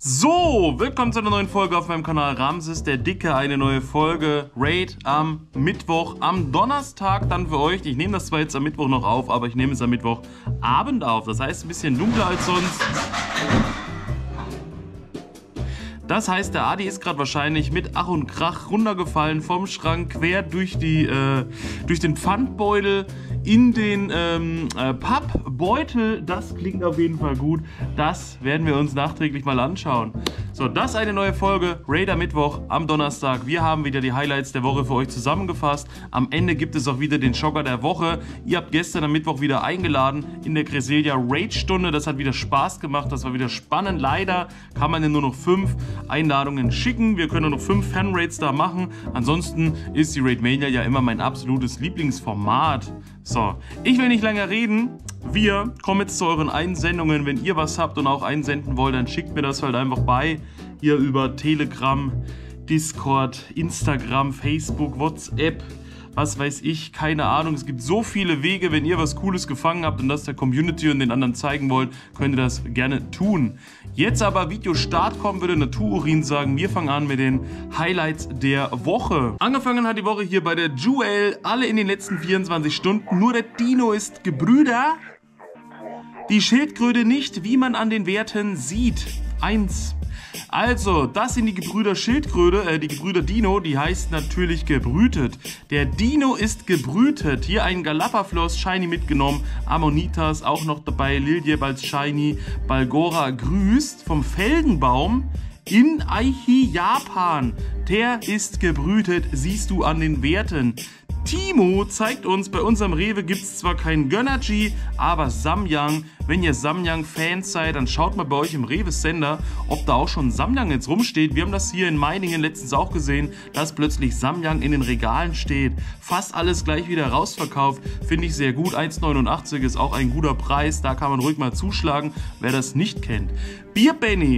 So, willkommen zu einer neuen Folge auf meinem Kanal Ramses der Dicke. Eine neue Folge Raid am Mittwoch, am Donnerstag dann für euch. Ich nehme das zwar jetzt am Mittwoch noch auf, aber ich nehme es am Mittwochabend auf. Das heißt, ein bisschen dunkler als sonst. Das heißt, der Adi ist gerade wahrscheinlich mit Ach und Krach runtergefallen vom Schrank, quer durch den Pfandbeutel in den Pappbeutel. Das klingt auf jeden Fall gut. Das werden wir uns nachträglich mal anschauen. So, das ist eine neue Folge Raider Mittwoch am Donnerstag. Wir haben wieder die Highlights der Woche für euch zusammengefasst. Am Ende gibt es auch wieder den Schocker der Woche. Ihr habt gestern am Mittwoch wieder eingeladen in der Cresselia Raid-Stunde. Das hat wieder Spaß gemacht. Das war wieder spannend. Leider kann man ja nur noch 5 Einladungen schicken. Wir können nur noch 5 Fan-Raids da machen. Ansonsten ist die Raidmania ja immer mein absolutes Lieblingsformat. So, ich will nicht länger reden. Wir kommen jetzt zu euren Einsendungen. Wenn ihr was habt und auch einsenden wollt, dann schickt mir das halt einfach bei. Hier über Telegram, Discord, Instagram, Facebook, WhatsApp, was weiß ich, keine Ahnung. Es gibt so viele Wege. Wenn ihr was Cooles gefangen habt und das der Community und den anderen zeigen wollt, könnt ihr das gerne tun. Jetzt aber Videostart kommen würde Natururin sagen. Wir fangen an mit den Highlights der Woche. Angefangen hat die Woche hier bei der Jewel. Alle in den letzten 24 Stunden. Nur der Dino ist Gebrüder. Die Schildkröte nicht, wie man an den Werten sieht. 1. Also, das sind die Gebrüder Schildkröte, die Gebrüder Dino, die heißt natürlich gebrütet. Der Dino ist gebrütet. Hier ein Galapafloss Shiny mitgenommen, Ammonitas auch noch dabei, Lilie als Shiny, Balgora grüßt vom Felgenbaum in Aichi, Japan. Der ist gebrütet, siehst du an den Werten. Timo zeigt uns, bei unserem Rewe gibt es zwar keinen Gönnergy, aber Samyang. Wenn ihr Samyang-Fans seid, dann schaut mal bei euch im Rewe-Sender, ob da auch schon Samyang jetzt rumsteht. Wir haben das hier in Meiningen letztens auch gesehen, dass plötzlich Samyang in den Regalen steht. Fast alles gleich wieder rausverkauft, finde ich sehr gut. 1,89 ist auch ein guter Preis, da kann man ruhig mal zuschlagen, wer das nicht kennt. Bier Benny.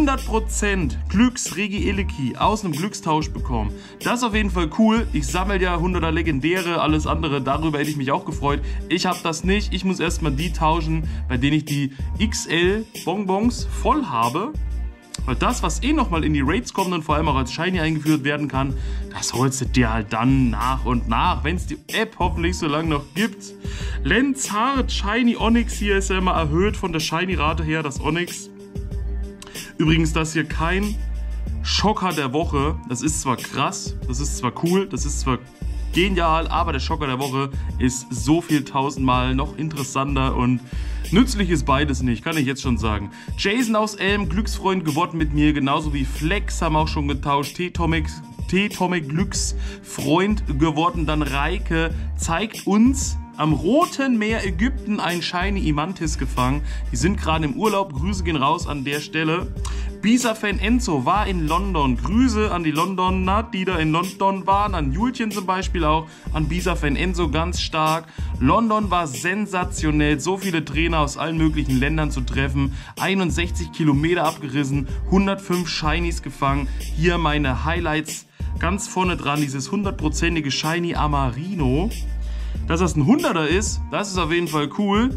100% Glücks-Regi Eleki aus einem Glückstausch bekommen. Das ist auf jeden Fall cool. Ich sammle ja 100er Legendäre, alles andere, darüber hätte ich mich auch gefreut. Ich habe das nicht. Ich muss erstmal die tauschen, bei denen ich die XL Bonbons voll habe. Weil das, was eh nochmal in die Raids kommt und vor allem auch als Shiny eingeführt werden kann, das holst du dir halt dann nach und nach, wenn es die App hoffentlich so lange noch gibt. Lenzard Shiny Onyx, hier ist ja immer erhöht von der Shiny-Rate her, das Onyx. Übrigens, das hier kein Schocker der Woche. Das ist zwar krass, das ist zwar cool, das ist zwar genial, aber der Schocker der Woche ist so viel tausendmal noch interessanter und nützlich ist beides nicht, kann ich jetzt schon sagen. Jason aus Elm, Glücksfreund geworden mit mir, genauso wie Flex, haben auch schon getauscht. T-Tomic Glücksfreund geworden. Dann Reike zeigt uns am Roten Meer Ägypten ein Shiny Imantis gefangen. Die sind gerade im Urlaub. Grüße gehen raus an der Stelle. Bisa-Fan Enzo war in London. Grüße an die Londoner, die da in London waren. An Julchen zum Beispiel auch. An Bisa-Fan Enzo ganz stark. London war sensationell. So viele Trainer aus allen möglichen Ländern zu treffen. 61 Kilometer abgerissen. 105 Shinies gefangen. Hier meine Highlights ganz vorne dran. Dieses 100%ige Shiny Amarino. Dass das ein 100er ist, das ist auf jeden Fall cool.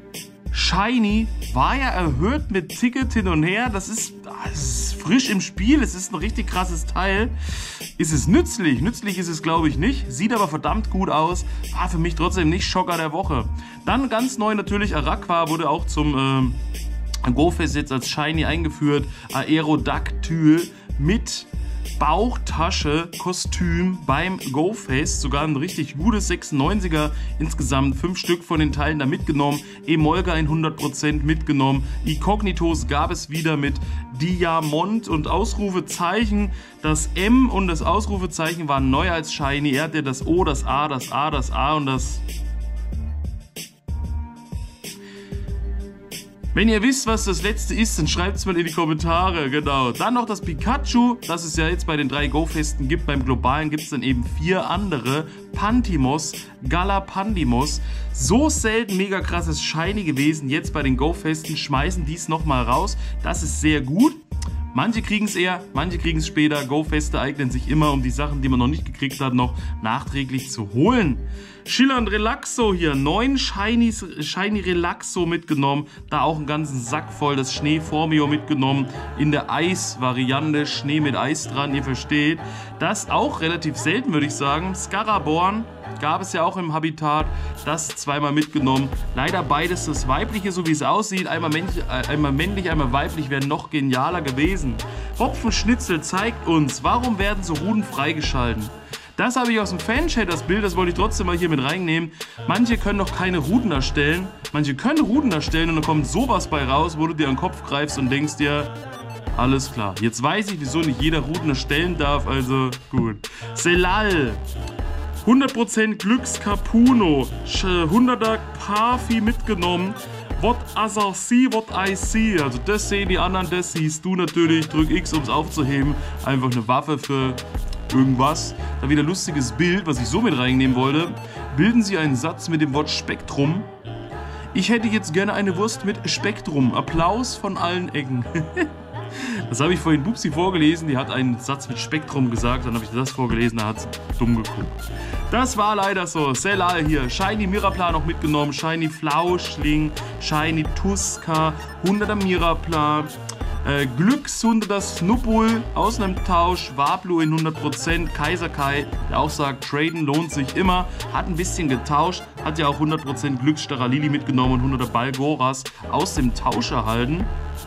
Shiny war ja erhöht mit Ticket hin und her. Das ist frisch im Spiel. Es ist ein richtig krasses Teil. Ist es nützlich? Nützlich ist es, glaube ich, nicht. Sieht aber verdammt gut aus. War für mich trotzdem nicht Schocker der Woche. Dann ganz neu natürlich Araqua wurde auch zum Go-Fest jetzt als Shiny eingeführt. Aerodactyl mit Bauchtasche, Kostüm beim Go-Fest, sogar ein richtig gutes 96er, insgesamt 5 Stück von den Teilen da mitgenommen, Emolga in 100% mitgenommen, Incognitos gab es wieder mit Diamant und Ausrufezeichen, das M und das Ausrufezeichen waren neu als Shiny, er hatte das O, das A, das A, das A und das... Wenn ihr wisst, was das letzte ist, dann schreibt es mal in die Kommentare, genau. Dann noch das Pikachu, das es ja jetzt bei den 3 Go-Festen gibt. Beim Globalen gibt es dann eben 4 andere. Pantimos, Galapandimos. So selten mega krasses Shiny gewesen. Jetzt bei den Go-Festen schmeißen die es nochmal raus. Das ist sehr gut. Manche kriegen es eher, manche kriegen es später. Go-Feste eignen sich immer, um die Sachen, die man noch nicht gekriegt hat, noch nachträglich zu holen. Schillernd Relaxo hier. 9 Shiny Relaxo mitgenommen. Da auch einen ganzen Sack voll. Das Schnee-Formio mitgenommen. In der Eis-Variante. Schnee mit Eis dran, ihr versteht. Das auch relativ selten, würde ich sagen. Scaraborn gab es ja auch im Habitat. Das zweimal mitgenommen. Leider beides das Weibliche, so wie es aussieht. Einmal männlich, einmal weiblich. Wäre noch genialer gewesen. Hopfenschnitzel zeigt uns, warum werden so Ruden freigeschalten. Das habe ich aus dem Fanchat, das Bild, das wollte ich trotzdem mal hier mit reinnehmen. Manche können noch keine Ruden erstellen. Manche können Ruden erstellen und dann kommt sowas bei raus, wo du dir an den Kopf greifst und denkst dir, alles klar. Jetzt weiß ich, wieso nicht jeder Ruden erstellen darf, also gut. Selal. 100% Glückskapuno. 100er Parfi mitgenommen. What other see, what I see. Also das sehen die anderen, das siehst du natürlich. Drück X, um es aufzuheben. Einfach eine Waffe für irgendwas. Da wieder lustiges Bild, was ich so mit reinnehmen wollte. Bilden Sie einen Satz mit dem Wort Spektrum. Ich hätte jetzt gerne eine Wurst mit Spektrum. Applaus von allen Ecken. Das habe ich vorhin Bubsi vorgelesen. Die hat einen Satz mit Spektrum gesagt. Dann habe ich das vorgelesen. Da hat sie dumm geguckt. Das war leider so. Selal hier. Shiny Mirapla noch mitgenommen. Shiny Flauschling. Shiny Tuska. 100er Mirapla. Glückshunderter Snubbul aus einem Tausch, Wablu in 100%, Kaiser Kai, der auch sagt, traden lohnt sich immer, hat ein bisschen getauscht, hat ja auch 100% Glücksstarrer Lili mitgenommen und 100er Balgoras aus dem Tausch erhalten.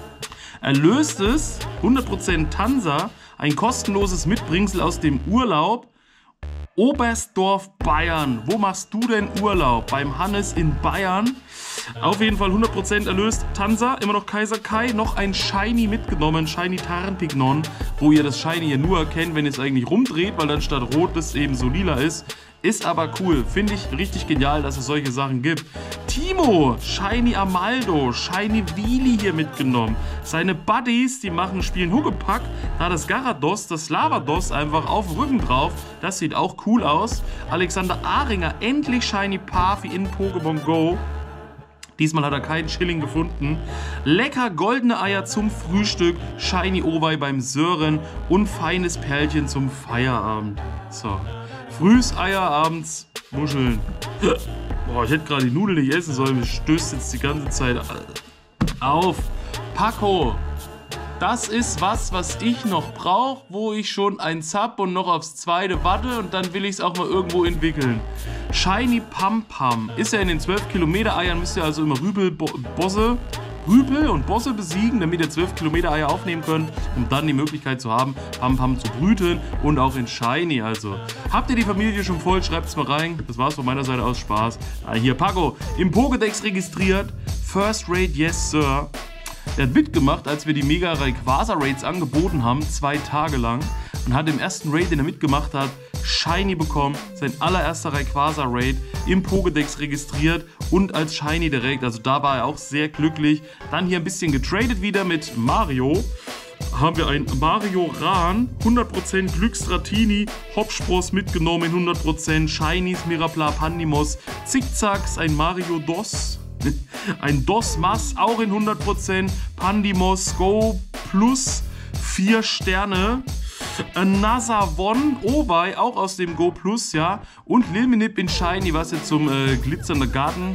Erlöstes 100% Tansa, ein kostenloses Mitbringsel aus dem Urlaub. Oberstdorf, Bayern. Wo machst du denn Urlaub? Beim Hannes in Bayern. Auf jeden Fall 100% erlöst. Tansa, immer noch Kaiser Kai, noch ein Shiny mitgenommen, Shiny Tarnpignon, wo ihr das Shiny ja nur erkennt, wenn ihr es eigentlich rumdreht, weil dann statt rot das eben so lila ist. Ist aber cool. Finde ich richtig genial, dass es solche Sachen gibt. Timo, Shiny Amaldo, Shiny Wheelie hier mitgenommen. Seine Buddies, die spielen Huckepack. Da das Garados, das Lavados einfach auf dem Rücken drauf. Das sieht auch cool aus. Alexander Ahringer, endlich Shiny Parfi in Pokémon Go. Diesmal hat er keinen Schilling gefunden. Lecker goldene Eier zum Frühstück. Shiny Owei beim Sören. Und feines Perlchen zum Feierabend. So. Frühs Eier, abends Muscheln. Boah, ich hätte gerade die Nudeln nicht essen sollen. Mir stößt jetzt die ganze Zeit auf. Paco. Das ist was ich noch brauche, wo ich schon eins hab und noch aufs zweite warte und dann will ich es auch mal irgendwo entwickeln. Shiny Pam Pam. Ist ja in den 12 Kilometer Eiern, müsst ihr also immer Rüpel und Bosse besiegen, damit ihr 12 Kilometer Eier aufnehmen könnt, um dann die Möglichkeit zu haben, Pam Pam zu brüten und auch in Shiny. Also, habt ihr die Familie schon voll? Schreibt's mal rein. Das war's von meiner Seite aus. Spaß. Hier, Paco, im Pokédex registriert. First Raid, yes, Sir. Der hat mitgemacht, als wir die Mega Rayquaza Raids angeboten haben, 2 Tage lang. Und hat im ersten Raid, den er mitgemacht hat, Shiny bekommen. Sein allererster Rayquaza Raid im Pokédex registriert und als Shiny direkt. Also da war er auch sehr glücklich. Dann hier ein bisschen getradet wieder mit Mario. Haben wir ein Mario Ran, 100% Glücksstratini, Hopspross mitgenommen in 100%, Shinies, Mirapla, Pandimos, Zickzacks, ein Mario Dos. Ein Dosmas, auch in 100%. Pandimos, Go Plus, 4 Sterne. Another One, Owei, auch aus dem Go Plus, ja. Und Lilminip in Shiny, was jetzt zum Gläserner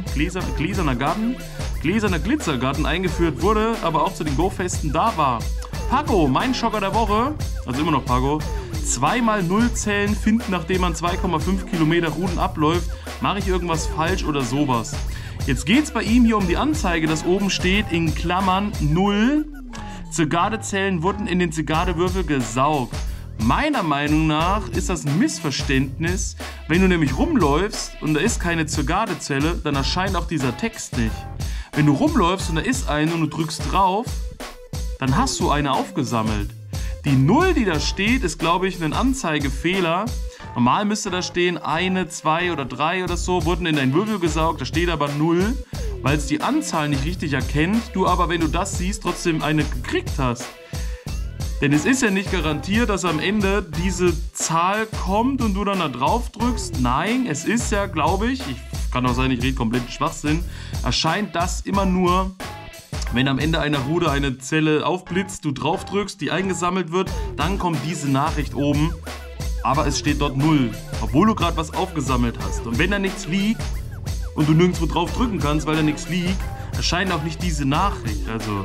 Glitzergarten eingeführt wurde, aber auch zu den Go-Festen da war. Paco, mein Schocker der Woche, also immer noch Paco. 2x 0 Zellen finden, nachdem man 2,5 Kilometer Ruden abläuft. Mache ich irgendwas falsch oder sowas? Jetzt geht es bei ihm hier um die Anzeige, das oben steht in Klammern 0. Zigardezellen wurden in den Zigardewürfel gesaugt. Meiner Meinung nach ist das ein Missverständnis. Wenn du nämlich rumläufst und da ist keine Zigardezelle, dann erscheint auch dieser Text nicht. Wenn du rumläufst und da ist eine und du drückst drauf, dann hast du eine aufgesammelt. Die 0, die da steht, ist, glaube ich, ein Anzeigefehler. Normal müsste da stehen, 1, 2 oder 3 oder so, wurden in deinen Würfel gesaugt. Da steht aber 0, weil es die Anzahl nicht richtig erkennt. Du aber, wenn du das siehst, trotzdem eine gekriegt hast. Denn es ist ja nicht garantiert, dass am Ende diese Zahl kommt und du dann da drauf drückst. Nein, es ist ja, glaube ich kann auch sein, ich rede komplett Schwachsinn, erscheint das immer nur, wenn am Ende einer Rude eine Zelle aufblitzt, du drauf drückst, die eingesammelt wird, dann kommt diese Nachricht oben. aber es steht dort 0, obwohl du gerade was aufgesammelt hast. Und wenn da nichts liegt und du nirgendwo drauf drücken kannst, weil da nichts liegt, erscheint auch nicht diese Nachricht. Also,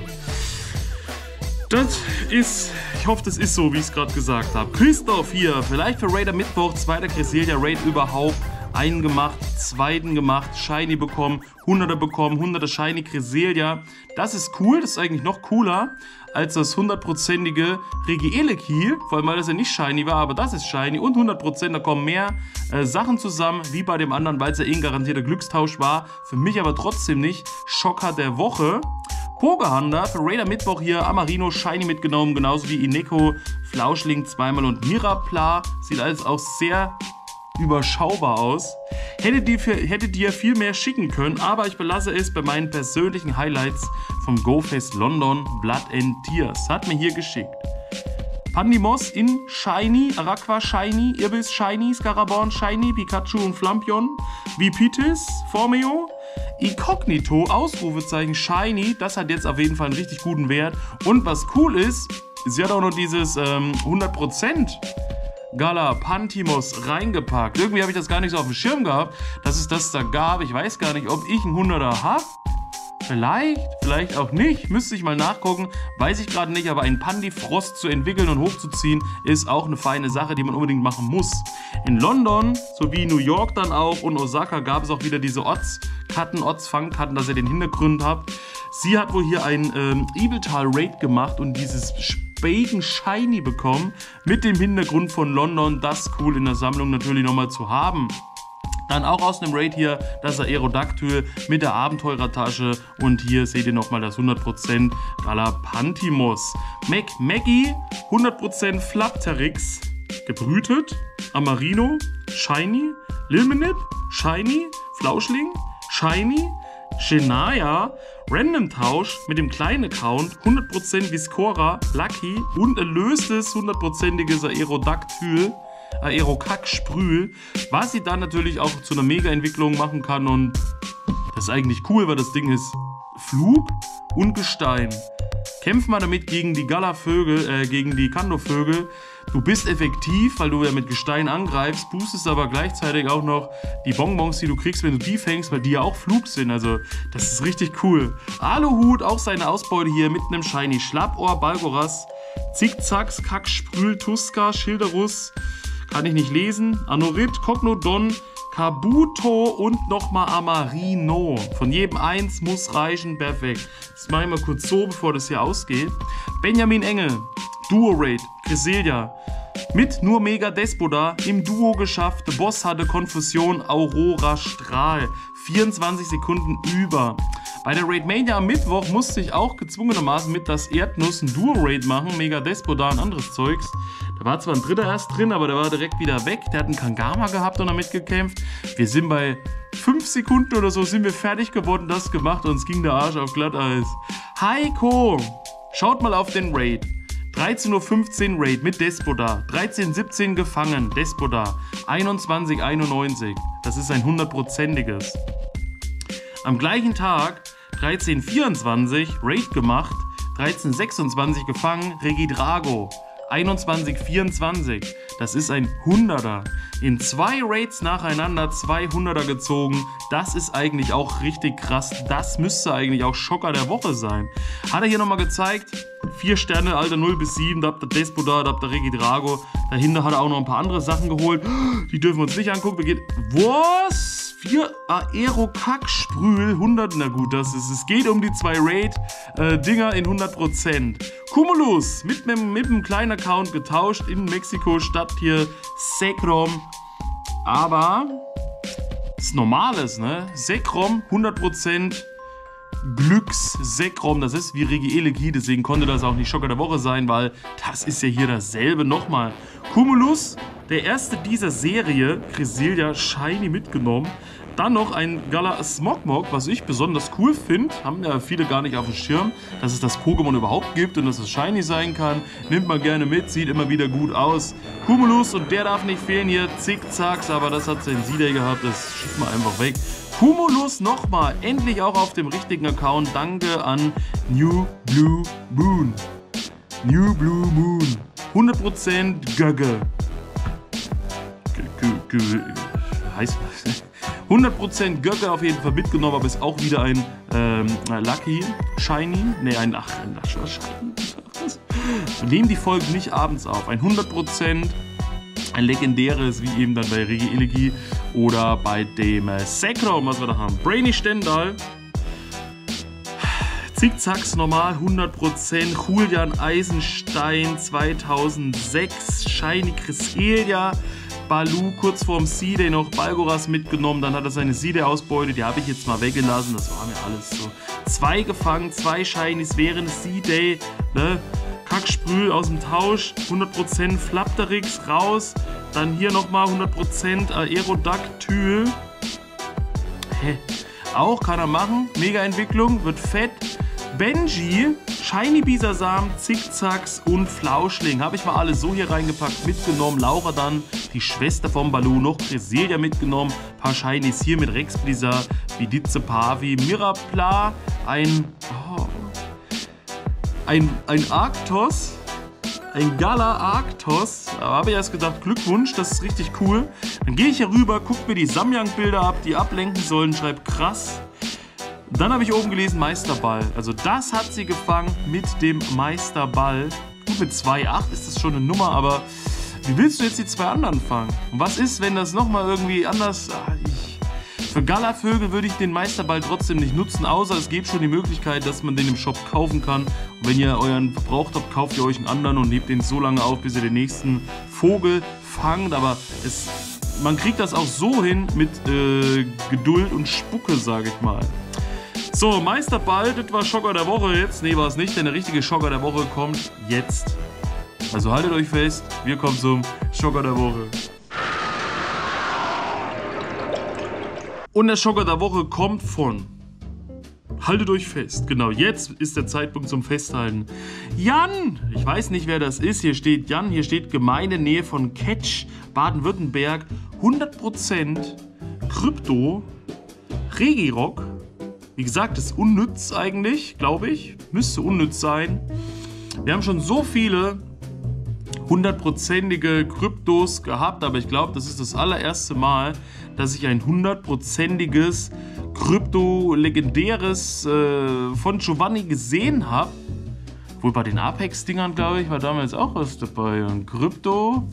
das ist, ich hoffe, das ist so, wie ich es gerade gesagt habe. Christoph hier, vielleicht für Raider Mittwoch, zweiter Cresselia Raid überhaupt. Einen gemacht, zweiten gemacht, Shiny bekommen, 100er bekommen, 100er Shiny Cresselia. Das ist cool, das ist eigentlich noch cooler als das 100%ige Regieleki, vor allem weil das ja nicht Shiny war, aber das ist Shiny und 100%, da kommen mehr Sachen zusammen, wie bei dem anderen, weil es ja eh ein garantierter Glückstausch war. Für mich aber trotzdem nicht. Schocker der Woche. Pogehanda für Raider Mittwoch hier, Amarino Shiny mitgenommen, genauso wie Ineko, Flauschling zweimal und Mirapla. Sieht alles auch sehr überschaubar aus. Hättet ihr viel mehr schicken können, aber ich belasse es bei meinen persönlichen Highlights vom GoFest London Blood and Tears. Hat mir hier geschickt. Pandimos in Shiny, Araqua Shiny, Irbis Shiny, Scaraborn Shiny, Pikachu und Flampion, Vipitis, Formeo, Incognito, Ausrufezeichen Shiny, das hat jetzt auf jeden Fall einen richtig guten Wert. Und was cool ist, sie hat auch noch dieses 100% Gala Pantimos reingepackt. Irgendwie habe ich das gar nicht so auf dem Schirm gehabt, dass es das da gab. Ich weiß gar nicht, ob ich einen 100er habe. Vielleicht auch nicht. Müsste ich mal nachgucken. Weiß ich gerade nicht, aber einen Pandifrost zu entwickeln und hochzuziehen, ist auch eine feine Sache, die man unbedingt machen muss. In London, sowie New York dann auch und Osaka gab es auch wieder diese Ortsfangkarten, dass ihr den Hintergrund habt. Sie hat wohl hier einen Eviltal-Raid gemacht und dieses Spaden Shiny bekommen, mit dem Hintergrund von London. Das cool in der Sammlung natürlich nochmal zu haben. Dann auch aus einem Raid hier das Aerodactyl mit der Abenteurertasche. Und hier seht ihr nochmal das 100% Galapantimos. Maggie, 100% Flapterix, gebrütet. Amarino, Shiny. Lilmenip, Shiny. Flauschling, Shiny. Shania, Random Tausch mit dem kleinen Account, 100% Viscora, Lucky und erlöstes 100%iges Aerodactyl. Aerokack-Sprühl, was sie dann natürlich auch zu einer Mega-Entwicklung machen kann, und das ist eigentlich cool, weil das Ding ist Flug und Gestein. Kämpf mal damit gegen die Gala-Vögel, gegen die Kando-Vögel. Du bist effektiv, weil du ja mit Gestein angreifst, boostest aber gleichzeitig auch noch die Bonbons, die du kriegst, wenn du die fängst, weil die ja auch Flug sind. Also das ist richtig cool. Aluhut, auch seine Ausbeute hier mit einem Shiny Schlappohr, Balgoras, Zickzacks, Kacksprühl, Tuska, Schilderus, kann ich nicht lesen. Anorit, Cognodon, Kabuto und nochmal Amarino. Von jedem eins muss reichen, perfekt. Das mache ich mal kurz so, bevor das hier ausgeht. Benjamin Engel, Duo Raid, Cresselia. Mit nur Mega Despoda im Duo geschafft. Der Boss hatte Konfusion, Aurora Strahl. 24 Sekunden über. Bei der Raid Mania am Mittwoch musste ich auch gezwungenermaßen mit das Erdnuss ein Duo-Raid machen, Mega Despoda und anderes Zeugs. Da war zwar ein dritter erst drin, aber der war direkt wieder weg. Der hat einen Kangama gehabt und damit gekämpft. Wir sind bei 5 Sekunden oder so sind wir fertig geworden, das gemacht, und es ging der Arsch auf Glatteis. Heiko, schaut mal auf den Raid. 13:15 Uhr Raid mit Despoda, 13:17 gefangen, Despoda, 21:91. Das ist ein 100%iges. Am gleichen Tag 13:24 Raid gemacht, 13:26 gefangen, Regidrago, 21:24. Das ist ein 100er. In 2 Raids nacheinander 200er gezogen. Das ist eigentlich auch richtig krass. Das müsste eigentlich auch Schocker der Woche sein. Hat er hier nochmal gezeigt. 4 Sterne, Alter 0 bis 7. Da habt ihr Despoda, da habt ihr Regidrago. Dahinter hat er auch noch ein paar andere Sachen geholt. Die dürfen wir uns nicht angucken. Was? 4 Aerokack-Sprühl, 100. Na gut, es geht um die 2 Raid-Dinger in 100%. Cumulus mit einem kleinen Account getauscht in Mexiko-Stadt hier. Sekrom. Aber das Normales, ne? Sekrom, 100%. Glücks-Sekrom, das ist wie Regieleki, deswegen konnte das auch nicht Schocker der Woche sein, weil das ist ja hier dasselbe nochmal. Cumulus, der erste dieser Serie, Cresselia Shiny mitgenommen. Dann noch ein Gala Smogmog, was ich besonders cool finde. Haben ja viele gar nicht auf dem Schirm, dass es das Pokémon überhaupt gibt und dass es Shiny sein kann. Nimmt man gerne mit, sieht immer wieder gut aus. Cumulus, und der darf nicht fehlen hier, Zickzacks, aber das hat seinen Sieder gehabt, das schiebt man einfach weg. Cumulus nochmal, endlich auch auf dem richtigen Account. Danke an New Blue Moon. New Blue Moon. 100% Gögge. heißt 100% Göcke auf jeden Fall mitgenommen, aber ist auch wieder ein Lucky Shiny. Ne, ein Shiny. Wir nehmen die Folge nicht abends auf. Ein 100%, ein legendäres, wie eben dann bei Regi Elegi oder bei dem Sekrom, was wir da haben. Brainy Stendal. Zickzacks normal 100%, Julian Eisenstein 2006, Shiny Cresselia, Baloo kurz vorm C-Day noch Balgoras mitgenommen, dann hat er seine C-Day-Ausbeute, die habe ich jetzt mal weggelassen, das war mir alles so. 2 gefangen, 2 Shinies während des C-Day, ne? Kacksprüh aus dem Tausch, 100% Flapterix raus, dann hier nochmal 100% Aerodactyl. Auch kann er machen, Mega-Entwicklung, wird fett. Benji, Shiny Bisasam, Zickzacks und Flauschling. Habe ich mal alles so hier reingepackt, mitgenommen. Laura dann, die Schwester vom Baloo, noch Cresselia mitgenommen. Ein paar Shinies hier mit Rex Blizzard, Viditze Pavi, Mirapla, ein Arctos, ein Gala Arctos. Da habe ich erst gedacht, Glückwunsch, das ist richtig cool. Dann gehe ich hier rüber, gucke mir die Samyang-Bilder ab, die ablenken sollen, schreibe krass. Dann habe ich oben gelesen Meisterball. Also das hat sie gefangen mit dem Meisterball. Gut, mit 2,8 ist das schon eine Nummer, aber wie willst du jetzt die 2 anderen fangen? Und was ist, wenn das nochmal irgendwie anders... Für Galavögel würde ich den Meisterball trotzdem nicht nutzen, außer es gibt schon die Möglichkeit, dass man den im Shop kaufen kann. Und wenn ihr euren verbraucht habt, kauft ihr euch einen anderen und hebt den so lange auf, bis ihr den nächsten Vogel fangt. Aber man kriegt das auch so hin mit Geduld und Spucke, sage ich mal. So, Meisterball, das war Schocker der Woche jetzt. Ne, war es nicht, denn der richtige Schocker der Woche kommt jetzt. Also haltet euch fest, wir kommen zum Schocker der Woche. Und der Schocker der Woche kommt von... Haltet euch fest, genau, jetzt ist der Zeitpunkt zum Festhalten. Jan! Ich weiß nicht, wer das ist. Hier steht Jan, hier steht Gemeindenähe von Ketsch, Baden-Württemberg. 100% Krypto, Regirock. Wie gesagt, ist unnütz eigentlich, glaube ich. Müsste unnütz sein. Wir haben schon so viele 100%ige Kryptos gehabt, aber ich glaube, das ist das allererste Mal, dass ich ein 100%iges Krypto-legendäres von Giovanni gesehen habe. Wohl bei den Apex-Dingern, glaube ich, war damals auch was dabei. Und Krypto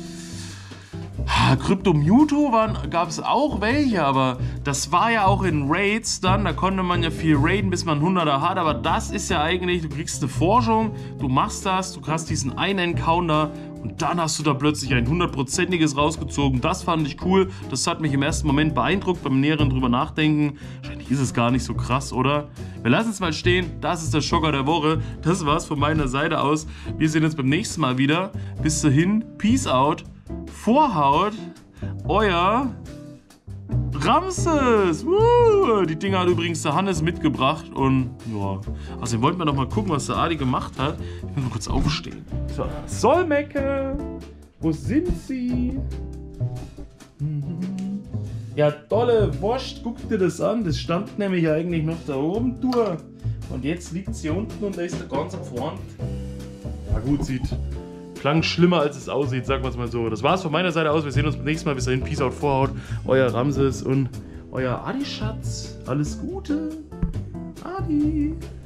Mewtwo gab es auch welche, aber das war ja auch in Raids dann, da konnte man ja viel raiden, bis man 100er hat, aber das ist ja eigentlich, du kriegst eine Forschung, du machst das, du hast diesen einen Encounter und dann hast du da plötzlich ein 100%iges rausgezogen. Das fand ich cool, das hat mich im ersten Moment beeindruckt, beim näheren drüber nachdenken. Wahrscheinlich ist es gar nicht so krass, oder? Wir lassen es mal stehen, das ist der Schocker der Woche, das war's von meiner Seite aus. Wir sehen uns beim nächsten Mal wieder. Bis dahin, Peace out. Vorhaut, euer Ramses. Die Dinger hat übrigens der Hannes mitgebracht und ja, außerdem wollten wir noch mal gucken, was der Adi gemacht hat. Ich muss mal kurz aufstehen. So, Solmecke, wo sind sie? Ja, tolle Wurst, guck dir das an. Das stand nämlich eigentlich noch da oben durch. Und jetzt liegt sie unten und da ist der ganz vorne. Ja gut, klang schlimmer, als es aussieht, sagen wir es mal so. Das war's von meiner Seite aus. Wir sehen uns beim nächsten Mal. Bis dahin, Peace out, Vorhaut. Euer Ramses und euer Adi-Schatz. Alles Gute. Adi.